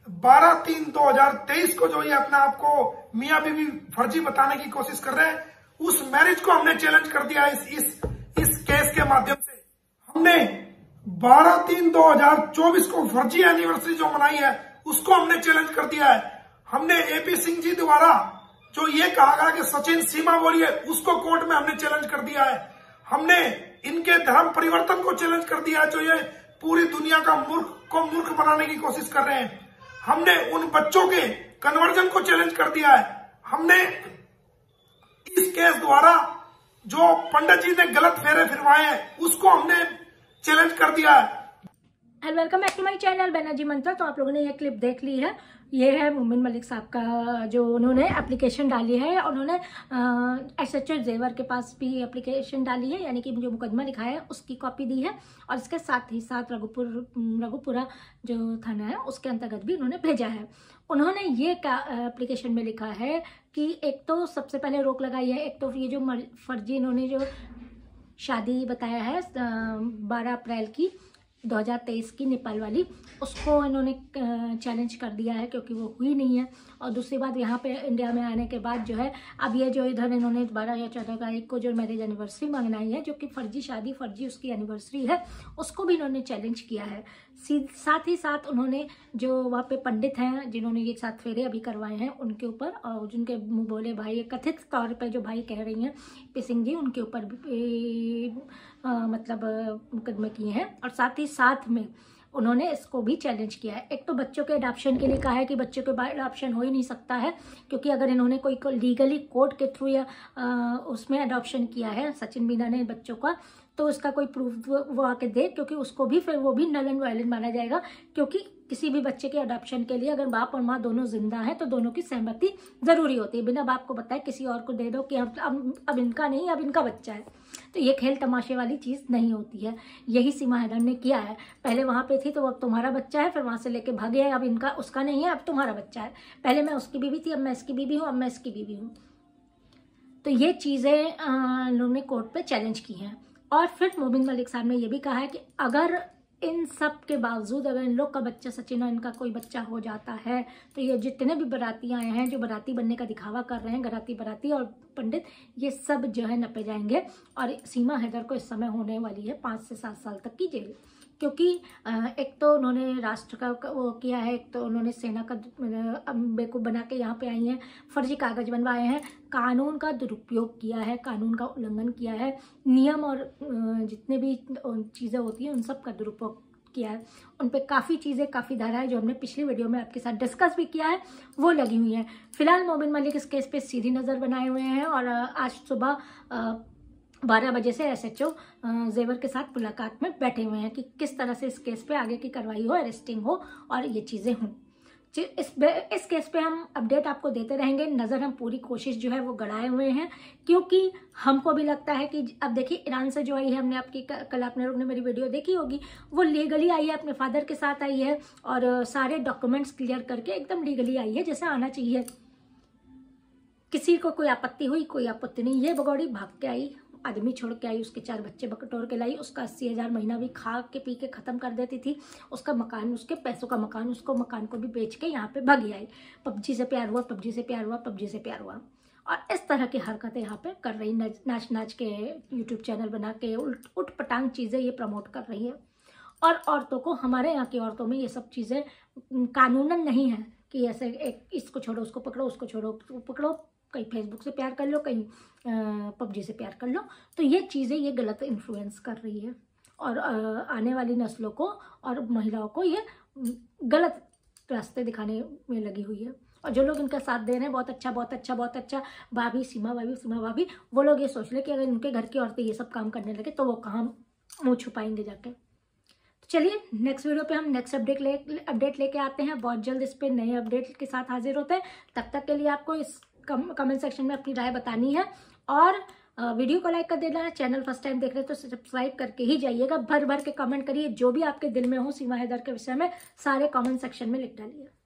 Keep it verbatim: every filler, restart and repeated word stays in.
बारह तीन दो हजार तेईस को जो ये अपना आपको मियां बीवी फर्जी बताने की कोशिश कर रहे हैं, उस मैरिज को हमने चैलेंज कर दिया है। इस इस इस केस के माध्यम से हमने बारह तीन दो हजार चौबीस को फर्जी एनिवर्सरी जो मनाई है उसको हमने चैलेंज कर दिया है। हमने एपी सिंह जी द्वारा जो ये कहा गया कि सचिन सीमा बोलिए, उसको कोर्ट में हमने चैलेंज कर दिया है। हमने इनके धर्म परिवर्तन को चैलेंज कर दिया है, जो ये पूरी दुनिया का मूर्ख को मूर्ख बनाने की कोशिश कर रहे हैं। हमने उन बच्चों के कन्वर्जन को चैलेंज कर दिया है। हमने इस केस द्वारा जो पंडित जी ने गलत फेरे फिरवाए हैं उसको हमने चैलेंज कर दिया है। And welcome back to my channel Banerjee Mantra. तो आप लोगों ने ये क्लिप देख ली है। ये है मोमिन मलिक साहब का जो उन्होंने एप्लीकेशन डाली है। उन्होंने एसएचओ जेवर के पास भी एप्लीकेशन डाली है, यानी कि जो मुकदमा लिखा है उसकी कॉपी दी है, और इसके साथ ही साथ रघुपुर रघुपुरा जो थाना है उसके अंतर्गत भी उन्होंने भेजा है। उन्होंने ये एप्लीकेशन में लिखा है कि एक तो सबसे पहले रोक लगाई है, एक तो ये जो फर्जी इन्होंने जो शादी बताया है बारह अप्रैल की दो हज़ार तेईस की नेपाल वाली, उसको इन्होंने चैलेंज कर दिया है क्योंकि वो हुई नहीं है। और दूसरी बात, यहाँ पे इंडिया में आने के बाद जो है अब ये जो इधर इन्होंने बारह या चौदह तारीख को जो मैरिज एनिवर्सरी मंगनाई है, जो कि फर्जी शादी फर्जी उसकी एनिवर्सरी है, उसको भी इन्होंने चैलेंज किया है। साथ ही साथ उन्होंने जो वहाँ पे पंडित हैं जिन्होंने ये सात फेरे अभी करवाए हैं उनके ऊपर, और जिनके मुँह बोले भाई कथित तौर पर जो भाई कह रही हैं पी सिंह जी, उनके ऊपर भी आ, मतलब मुकदमे किए हैं। और साथ ही साथ में उन्होंने इसको भी चैलेंज किया है। एक तो बच्चों के अडॉप्शन के लिए कहा है कि बच्चों के बाद अडॉप्शन हो ही नहीं सकता है, क्योंकि अगर इन्होंने कोई लीगली कोर्ट के थ्रू या आ, उसमें अडॉप्शन किया है सचिन मीना ने बच्चों का, तो उसका कोई प्रूफ वो आके दे, क्योंकि उसको भी फिर वो भी नल एंड वायलेंट माना जाएगा। क्योंकि किसी भी बच्चे के अडॉप्शन के लिए अगर बाप और माँ दोनों जिंदा हैं तो दोनों की सहमति जरूरी होती है। बिना बाप को बताए किसी और को दे दो कि अब अब, अब इनका नहीं, अब इनका बच्चा है, तो ये खेल तमाशे वाली चीज़ नहीं होती है। यही सीमा हैदर ने किया है। पहले वहाँ पे थी तो अब तुम्हारा बच्चा है, फिर वहाँ से लेके भागे है, अब इनका उसका नहीं है, अब तुम्हारा बच्चा है। पहले मैं उसकी बीवी थी, अब मैं इसकी बीवी हूँ, अब मैं इसकी बीवी हूँ। तो ये चीज़ें उन्होंने कोर्ट पे चैलेंज की हैं। और फिर मोमिन मलिक साहब ने ये भी कहा है कि अगर इन सब के बावजूद अगर इन लोग का बच्चा सचिन और इनका कोई बच्चा हो जाता है तो ये जितने भी बाराती आए हैं, जो बाराती बनने का दिखावा कर रहे हैं, घराती बाराती और पंडित, ये सब जो है नपे जाएंगे। और सीमा हैदर को इस समय होने वाली है पाँच से सात साल तक की जेल, क्योंकि एक तो उन्होंने राष्ट्र का वो किया है, एक तो उन्होंने सेना का बेवकूफ़ बना के यहाँ पे आई हैं, फर्जी कागज बनवाए हैं, कानून का दुरुपयोग किया है, कानून का उल्लंघन किया है, नियम और जितने भी चीज़ें होती हैं उन सब का दुरुपयोग किया है। उन पे काफ़ी चीज़ें, काफ़ी धाराएं जो हमने पिछली वीडियो में आपके साथ डिस्कस भी किया है वो लगी हुई हैं। फिलहाल मोमिन मलिक इस केस पे सीधी नज़र बनाए हुए हैं, और आज सुबह बारह बजे से एसएचओ जेवर के साथ मुलाकात में बैठे हुए हैं कि किस तरह से इस केस पे आगे की कार्रवाई हो, अरेस्टिंग हो और ये चीज़ें हों। इस इस केस पे हम अपडेट आपको देते रहेंगे। नज़र हम पूरी कोशिश जो है वो गड़ाए हुए हैं, क्योंकि हमको भी लगता है कि अब देखिए ईरान से जो आई है, हमने आपकी कल आपने लोग ने मेरी वीडियो देखी होगी, वो लीगली आई है, अपने फादर के साथ आई है और सारे डॉक्यूमेंट्स क्लियर करके एकदम लीगली आई है जैसे आना चाहिए। किसी को कोई आपत्ति हुई, कोई आपत्ति नहीं। ये बगौड़ी भाग के आई, आदमी छोड़ के आई, उसके चार बच्चे बकटोर के लाई, उसका अस्सी हज़ार महीना भी खा के पी के ख़त्म कर देती थी, उसका मकान, उसके पैसों का मकान, उसको मकान को भी बेच के यहाँ पे भागी आई। पबजी से प्यार हुआ, पबजी से प्यार हुआ, पबजी से प्यार हुआ, और इस तरह की हरकतें यहाँ पे कर रही, नाच नाच के यूट्यूब चैनल बना के उठ उठ पटांग चीज़ें ये प्रमोट कर रही है। और औरतों को, हमारे यहाँ की औरतों में ये सब चीज़ें कानूनन नहीं है कि ऐसे एक इसको छोड़ो उसको पकड़ो, उसको छोड़ो उसको पकड़ो, कहीं फेसबुक से प्यार कर लो, कहीं पबजी से प्यार कर लो। तो ये चीज़ें ये गलत इन्फ्लुएंस कर रही है, और आ, आने वाली नस्लों को और महिलाओं को ये गलत रास्ते दिखाने में लगी हुई है। और जो लोग इनका साथ दे रहे हैं, बहुत अच्छा बहुत अच्छा बहुत अच्छा, भाभी सीमा भाभी सीमा भाभी, वो लोग ये सोच ले कि अगर इनके घर की औरतें ये सब काम करने लगे तो वो कहाँ मुँह छुपाएंगे जाके। तो चलिए नेक्स्ट वीडियो पे हम नेक्स्ट अपडेट ले अपडेट लेके आते हैं। बहुत जल्द इस पर नए अपडेट के साथ हाजिर होते हैं। तब तक के लिए आपको इस कमेंट सेक्शन में अपनी राय बतानी है, और वीडियो को लाइक कर देना है। चैनल फर्स्ट टाइम देख रहे तो सब्सक्राइब करके ही जाइएगा। भर भर के कमेंट करिए, जो भी आपके दिल में हो सीमा हैदर के विषय में सारे कमेंट सेक्शन में लिख डालिए।